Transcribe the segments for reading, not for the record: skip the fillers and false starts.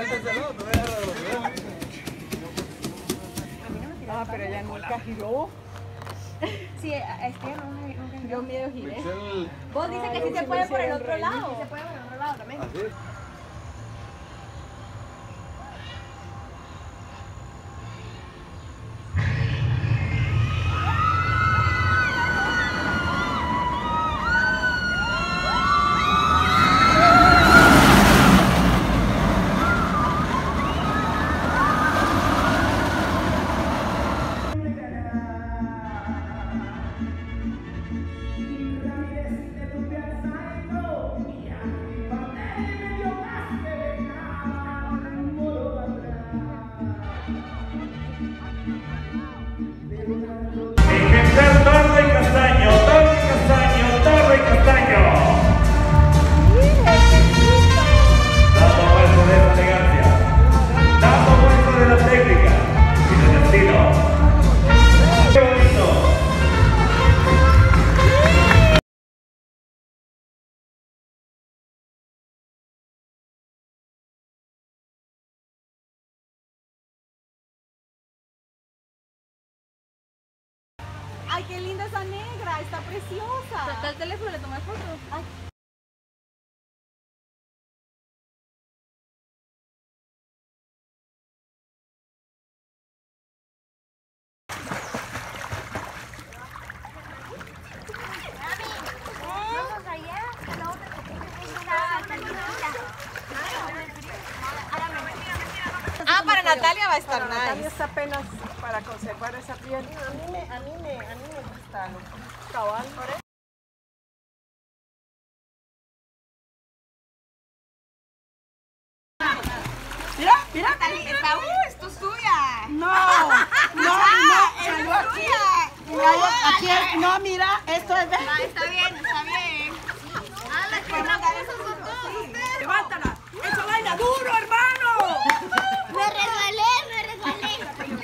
Ah, pero ella nunca giró. Sí, nunca Yo miedo giré. Vos dices que sí se puede por el otro lado. Sí se puede por el otro lado también. Ay, qué linda esa negra, está preciosa. Saca el teléfono, le tomas foto. Ay. Vamos allá, la otra Ah, para Natalia va a estar Natalia nice. está apenas para conservar esa piel. A mí me gusta lo cabal. Mira, mira, esto es tuya. No, es tuya. No, mira, esto es de... Está bien, está bien. Ah, las que esos son todos ustedes. ¡Levántala! ¡Eso baila duro, hermano! Me resbalé.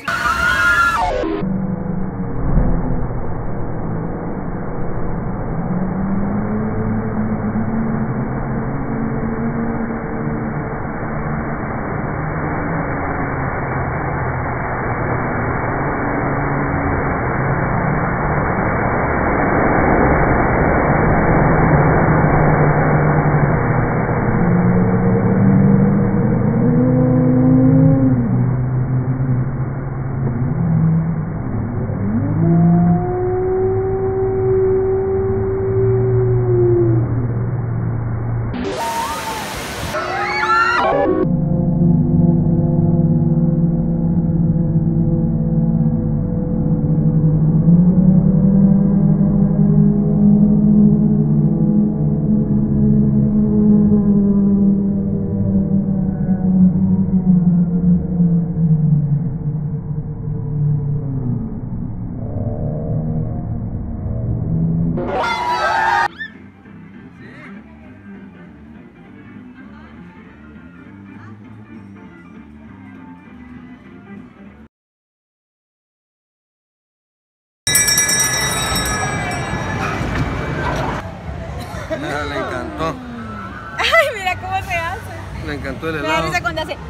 Le encantó. Ay, mira cómo se hace. Le encantó el Me da helado. risa cuando hace.